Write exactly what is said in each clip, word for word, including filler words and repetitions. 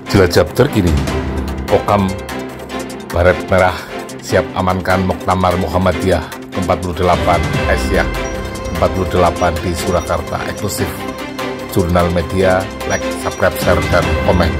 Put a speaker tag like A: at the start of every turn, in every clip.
A: Cilacap terkini, Kokam Baret Merah siap amankan Muktamar Muhammadiyah ke empat puluh delapan Aisyah empat puluh delapan di Surakarta. Eksklusif Jurnal Media. Like, subscribe, share, dan komen.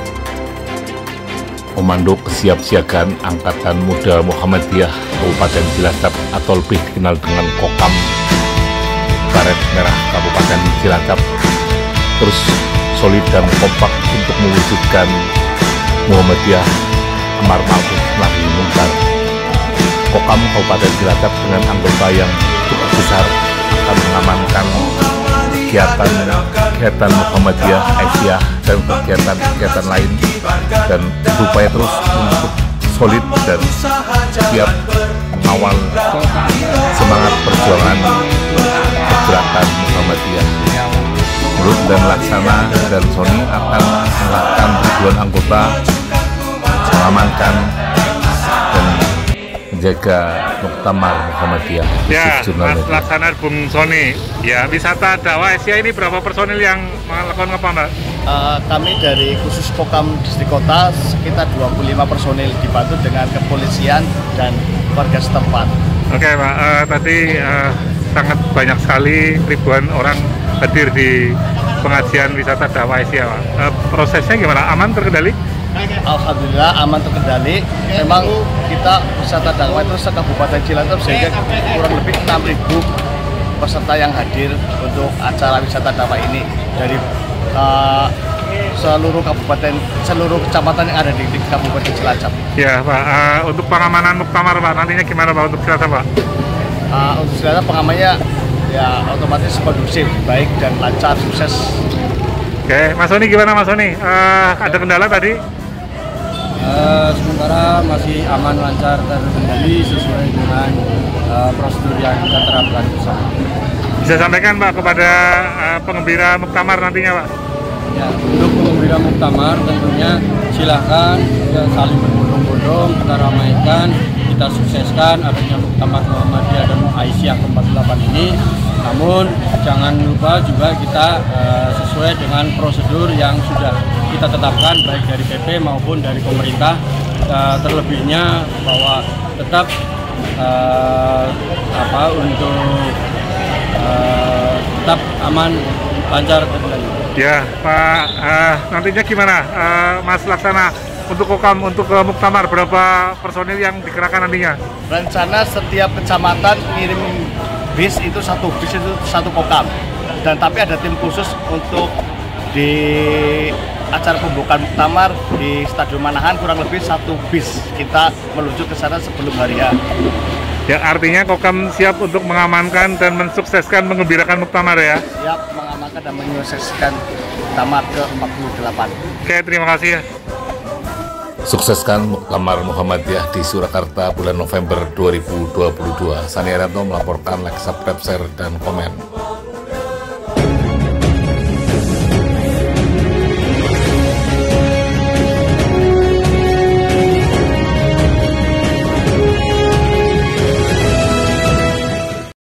A: Komando Kesiapsiagaan Angkatan Muda Muhammadiyah Kabupaten Cilacap atau lebih dikenal dengan Kokam Baret Merah Kabupaten Cilacap terus solid dan kompak untuk mewujudkan Muhammadiyah amar ma'ruf nahi munkar. Kokam Kabupaten Cilacap dengan anggota yang cukup besar akan mengamankan kegiatan kegiatan Muhammadiyah, Aisyah, dan kegiatan-kegiatan lain, dan berupaya terus untuk solid dan siap mengawal semangat perjuangan pergerakan Muhammadiyah. Menurut dan Laksana dan Sony akan mengerahkan ribuan anggota mengamankan dan menjaga Muktamar Muhammadiyah.
B: Ya, Mas Laksana Bung Sony. Ya, wisata dakwah Aisyah ini berapa personil yang melakukan apa, Mbak?
C: Uh, kami dari khusus Kokam Distrik Kota sekitar dua puluh lima personil dibantu dengan kepolisian dan warga setempat.
B: Oke, Pak. Uh, tadi uh, sangat banyak sekali ribuan orang hadir di pengajian wisata dakwah Aisyah, Pak. Uh, prosesnya gimana? Aman, terkendali?
C: Alhamdulillah aman terkendali. Memang kita wisata dakwah itu se-Kabupaten Cilacap sehingga kurang lebih enam ribu peserta yang hadir untuk acara wisata dakwah ini dari uh, seluruh kabupaten, seluruh kecamatan yang ada di, di Kabupaten Cilacap.
B: Ya, Pak. Uh, untuk pengamanan Muktamar, Pak, nantinya gimana, Pak, untuk Cilacap, Pak?
C: Uh, untuk Cilacap pengamannya ya otomatis kondusif, baik dan lancar, sukses.
B: Oke, Mas Sony gimana, Mas Sony? Uh, ada kendala tadi?
D: Uh, sementara masih aman, lancar, terkendali sesuai dengan uh, prosedur yang kita terapkan bersama.
B: Bisa sampaikan, Pak, kepada uh, penggembira Muktamar nantinya, Pak?
D: Ya, untuk penggembira Muktamar tentunya silahkan ya, saling berbondong-bondong, kita ramaikan, kita sukseskan adanya Muktamar Muhammadiyah dan Aisyah ke empat puluh delapan ini. Namun jangan lupa juga kita uh, sesuai dengan prosedur yang sudah kita tetapkan baik dari P P maupun dari pemerintah, uh, terlebihnya bahwa tetap uh, apa untuk uh, tetap aman, lancar, terkendali.
B: Ya, Pak, uh, nantinya gimana, uh, Mas Laksana, untuk Kokam, untuk ke Muktamar berapa personil yang dikerahkan nantinya?
C: Rencana setiap kecamatan ngirim bis itu satu bis itu satu Kokam, dan tapi ada tim khusus untuk di acara pembukaan Muktamar di Stadion Manahan, kurang lebih satu bis kita menuju ke sana sebelum hari H.
B: Ya, artinya Kokam siap untuk mengamankan dan mensukseskan menggembirakan Muktamar, ya?
C: Siap mengamankan dan menyukseskan Muktamar ke empat puluh delapan.
B: Oke, terima kasih ya.
A: Sukseskan Muktamar Muhammadiyah di Surakarta bulan November dua ribu dua puluh dua. Sani Arianto melaporkan. Like, subscribe, share, dan komen.